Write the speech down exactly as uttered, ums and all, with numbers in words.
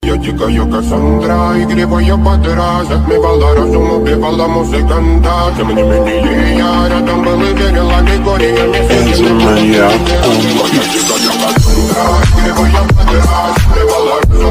Я дикая Кассандра, игривая подра, затмевала разум, убивала музыканта. Тем не менее я рядом был и верила, Григориями.